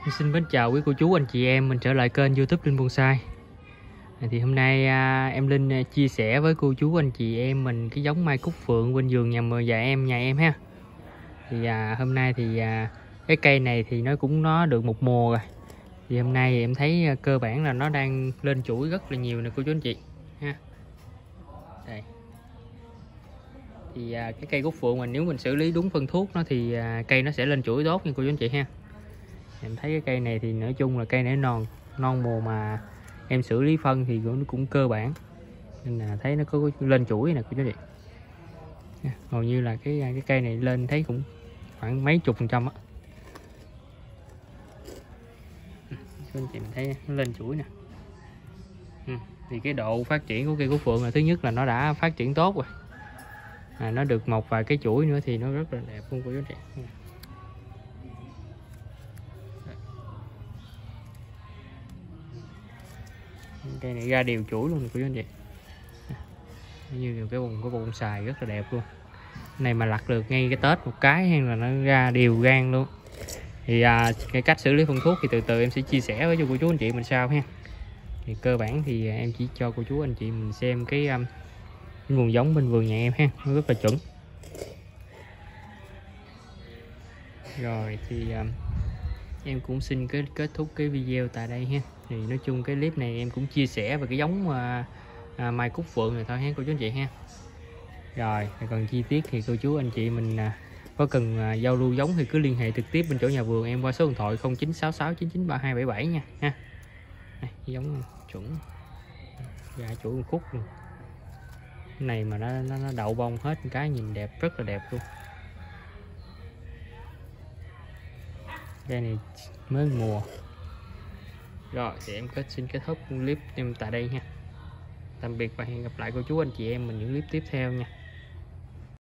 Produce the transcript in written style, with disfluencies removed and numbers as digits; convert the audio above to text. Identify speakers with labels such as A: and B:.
A: Xin mến chào quý cô chú anh chị em, mình trở lại kênh YouTube Linh Bonsai. Thì hôm nay em Linh chia sẻ với cô chú anh chị em mình cái giống mai cúc phượng bên vườn nhà em ha. Thì hôm nay thì cái cây này thì nó được một mùa rồi. Thì hôm nay thì em thấy cơ bản là nó đang lên chuỗi rất là nhiều nè cô chú anh chị ha. Đây. Thì cái cây cúc phượng mà nếu mình xử lý đúng phân thuốc nó thì cây nó sẽ lên chuỗi tốt nha cô chú anh chị ha. Em thấy cái cây này thì nói chung là cây này non mùa mà em xử lý phân thì nó cũng cơ bản nên là thấy nó có lên chuỗi nè cô chú chị. Hầu như là cái cây này lên thấy cũng khoảng mấy chục % á. Cô anh chị mình thấy nó lên chuỗi nè. Thì cái độ phát triển của cây cúc phượng là thứ nhất là nó đã phát triển tốt rồi. Nó được một vài cái chuỗi nữa thì nó rất là đẹp luôn cô chú chị. Cây này ra đều chuỗi luôn cô chú anh chị, như cái bồn xài rất là đẹp luôn. Cái này mà lặt được ngay cái Tết một cái hay là nó ra đều gan luôn. Thì cái cách xử lý phân thuốc thì từ từ em sẽ chia sẻ với cho cô chú anh chị mình sau ha. Thì cơ bản thì em chỉ cho cô chú anh chị mình xem cái nguồn giống bên vườn nhà em ha, nó rất là chuẩn. Rồi thì em cũng xin kết thúc cái video tại đây ha. Thì nói chung cái clip này em cũng chia sẻ về cái giống mai cúc phượng này thôi ha cô chú anh chị ha. Rồi còn chi tiết thì cô chú anh chị mình có cần giao lưu giống thì cứ liên hệ trực tiếp bên chỗ nhà vườn em qua số điện thoại 0966993277 nha ha. Đây, giống chuẩn ra chuỗi một khúc luôn. Cái này mà nó đậu bông hết cái nhìn đẹp, rất là đẹp luôn. Cây này mới mùa. Rồi thì em xin kết thúc clip em tại đây nha. Tạm biệt và hẹn gặp lại cô chú anh chị em mình những clip tiếp theo nha.